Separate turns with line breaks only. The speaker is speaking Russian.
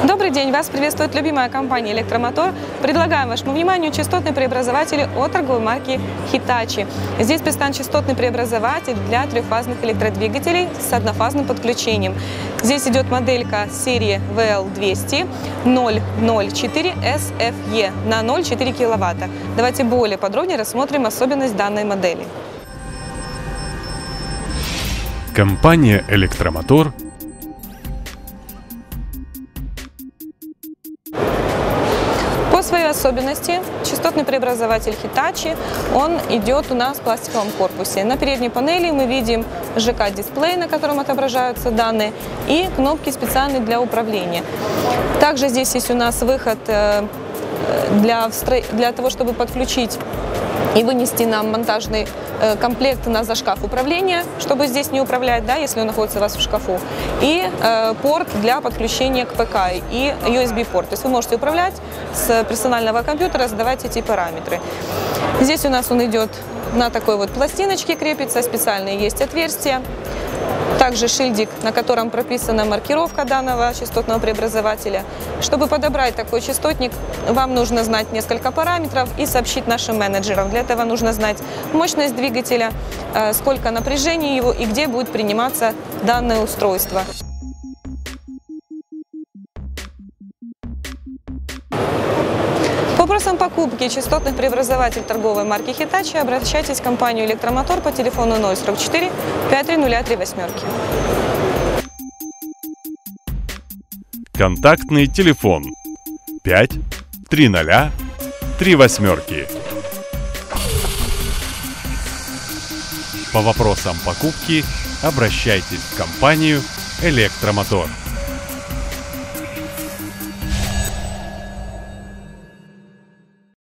Добрый день! Вас приветствует любимая компания «Электромотор». Предлагаем вашему вниманию частотный преобразователь от торговой марки Hitachi. Здесь представлен частотный преобразователь для трехфазных электродвигателей с однофазным подключением. Здесь идет моделька серии VL200 004 SFE на 0,4 кВт. Давайте более подробнее рассмотрим особенность данной модели.
Компания «Электромотор»
По своей особенности частотный преобразователь Hitachi, он идет у нас в пластиковом корпусе. На передней панели мы видим ЖК-дисплей, на котором отображаются данные, и кнопки специальные для управления. Также здесь есть у нас выход для того, чтобы подключить и вынести нам монтажный комплект на зашкаф управления, чтобы здесь не управлять, да, если он находится у вас в шкафу, и порт для подключения к ПК и USB-порт. То есть вы можете управлять с персонального компьютера, задавать эти параметры. Здесь у нас он идет на такой вот пластиночке, крепится, специальные есть отверстия. Также шильдик, на котором прописана маркировка данного частотного преобразователя. Чтобы подобрать такой частотник, вам нужно знать несколько параметров и сообщить нашим менеджерам. Для этого нужно знать мощность двигателя, сколько напряжения его и где будет приниматься данное устройство. По вопросам покупки частотных преобразователей торговой марки Hitachi обращайтесь в компанию «Электромотор» по телефону 044 530 38.
Контактный телефон 5 30 38. По вопросам покупки обращайтесь в компанию «Электромотор».